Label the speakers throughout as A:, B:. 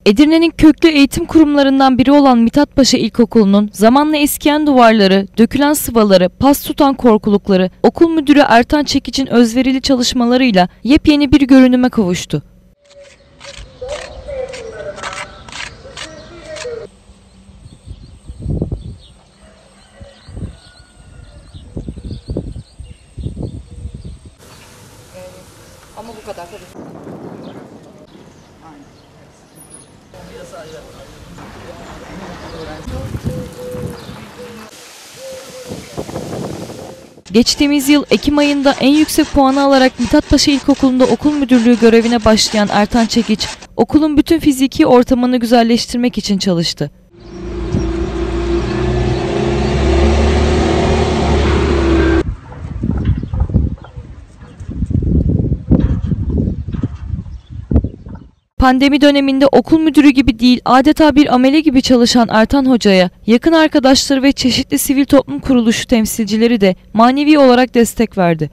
A: Edirne'nin köklü eğitim kurumlarından biri olan Mithatpaşa İlkokulu'nun zamanla eskiyen duvarları, dökülen sıvaları, pas tutan korkulukları, okul müdürü Ertan Çekiç'in özverili çalışmalarıyla yepyeni bir görünüme kavuştu.
B: Ama bu kadar tabii.
A: Geçtiğimiz yıl Ekim ayında en yüksek puanı alarak Mithatpaşa İlkokulu'nda okul müdürlüğü görevine başlayan Ertan Çekiç, okulun bütün fiziki ortamını güzelleştirmek için çalıştı. Pandemi döneminde okul müdürü gibi değil, adeta bir amele gibi çalışan Ertan Hoca'ya yakın arkadaşları ve çeşitli sivil toplum kuruluşu temsilcileri de manevi olarak destek verdi.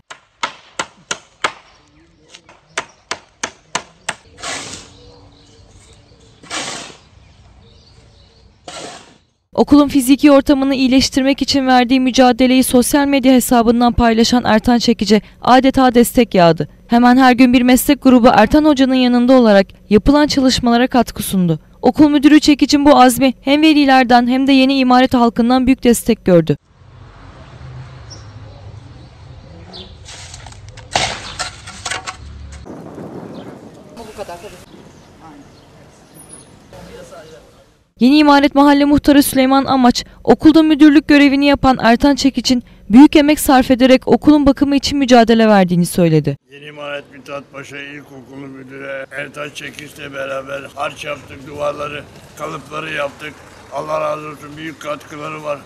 A: Okulun fiziki ortamını iyileştirmek için verdiği mücadeleyi sosyal medya hesabından paylaşan Ertan Çekiç'e adeta destek yağdı. Hemen her gün bir meslek grubu Ertan Hoca'nın yanında olarak yapılan çalışmalara katkı sundu. Okul müdürü Çekiç'in bu azmi hem velilerden hem de yeni imaret halkından büyük destek gördü.
B: Ama bu kadar tabii.
A: Yeni İmaret Mahalle Muhtarı Süleyman Amaç, okulda müdürlük görevini yapan Ertan Çekiç'in büyük emek sarf ederek okulun bakımı için mücadele verdiğini söyledi.
C: Yeni İmaret Mithatpaşa İlkokulu Müdürü Ertan Çekiç'le beraber harç yaptık, duvarları, kalıpları yaptık. Allah razı olsun, büyük katkıları var.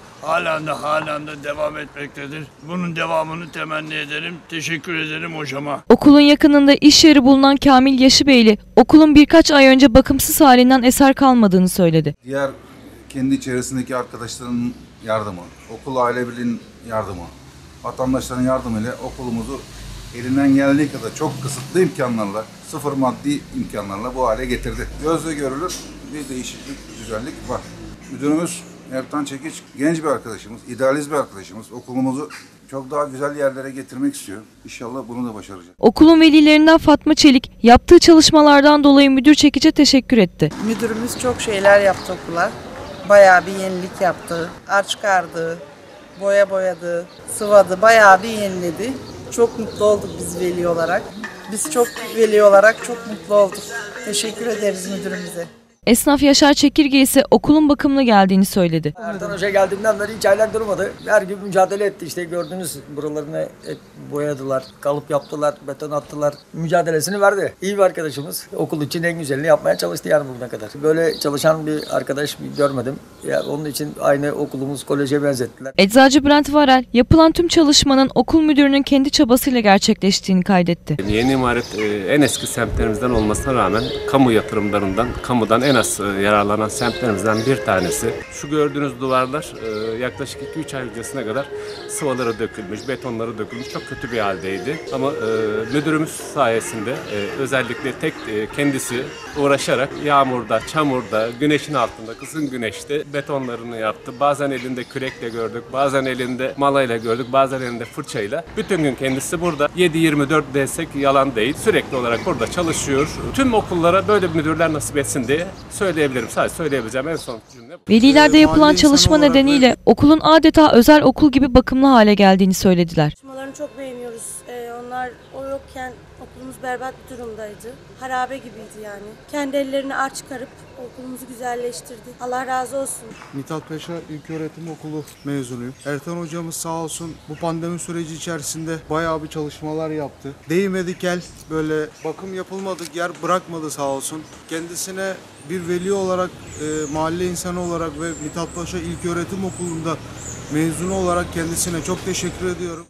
C: Halen de devam etmektedir. Bunun devamını temenni ederim. Teşekkür ederim hocama.
A: Okulun yakınında iş yeri bulunan Kamil Yaşıbeyli, okulun birkaç ay önce bakımsız halinden eser kalmadığını söyledi.
D: Diğer kendi çevresindeki arkadaşların yardımı, okul aile birliğinin yardımı, vatandaşların yardımıyla okulumuzu elinden geldiği kadar çok kısıtlı imkanlarla, sıfır maddi imkanlarla bu hale getirdi. Gözle görülür bir değişiklik, güzellik var. Müdürümüz Ertan Çekiç genç bir arkadaşımız, idealist bir arkadaşımız. Okulumuzu çok daha güzel yerlere getirmek istiyor. İnşallah bunu da başaracak.
A: Okulun velilerinden Fatma Çelik, yaptığı çalışmalardan dolayı müdür Çekiç'e teşekkür etti.
E: Müdürümüz çok şeyler yaptı okula. Bayağı bir yenilik yaptı. Arç kardı, boya boyadı, sıvadı, bayağı bir yeniledi. Çok mutlu olduk biz veli olarak. Biz çok veli olarak çok mutlu olduk. Teşekkür ederiz müdürümüze.
A: Esnaf Yaşar Çekirge ise okulun bakımına geldiğini söyledi.
F: Ertan Hoca geldiğinden beri hiç aylar durmadı. Her gün mücadele etti. İşte gördünüz, buralarını hep boyadılar, kalıp yaptılar, beton attılar. Mücadelesini verdi. İyi bir arkadaşımız. Okul için en güzelini yapmaya çalıştı yani bugüne kadar. Böyle çalışan bir arkadaş görmedim. Ya onun için aynı okulumuz koleje benzettiler.
A: Eczacı Bülent Varel, yapılan tüm çalışmanın okul müdürünün kendi çabasıyla gerçekleştiğini kaydetti.
G: Yeni imaret en eski semtlerimizden olmasına rağmen kamu yatırımlarından, kamudan en az yararlanan semtlerimizden bir tanesi. Şu gördüğünüz duvarlar yaklaşık 2-3 ay öncesine kadar sıvaları dökülmüş, betonları dökülmüş, çok kötü bir haldeydi. Ama müdürümüz sayesinde özellikle kendisi uğraşarak yağmurda, çamurda, güneşin altında, kızgın güneşte betonlarını yaptı. Bazen elinde kürekle gördük, bazen elinde malayla gördük, bazen elinde fırçayla. Bütün gün kendisi burada 7-24 desek yalan değil. Sürekli olarak burada çalışıyor. Tüm okullara böyle müdürler nasip etsin diye söyleyebilirim. Sadece söyleyebileceğim en son cümle.
A: Velilerde yapılan çalışma nedeniyle okulun adeta özel okul gibi bakımlı hale geldiğini söylediler.
H: Çalışmalarını çok beğeniyoruz. Onlar o yokken okulumuz berbat bir durumdaydı. Harabe gibiydi yani. Kendi ellerini aç çıkarıp okulumuzu güzelleştirdi. Allah razı olsun.
I: Mithatpaşa İlköğretim Okulu mezunuyum. Ertan hocamız sağ olsun bu pandemi süreci içerisinde bayağı bir çalışmalar yaptı. Değmedik el, böyle bakım yapılmadık yer bırakmadı sağ olsun. Kendisine bir veli olarak, mahalle insanı olarak ve Mithatpaşa İlköğretim Okulu'nda mezunu olarak kendisine çok teşekkür ediyorum.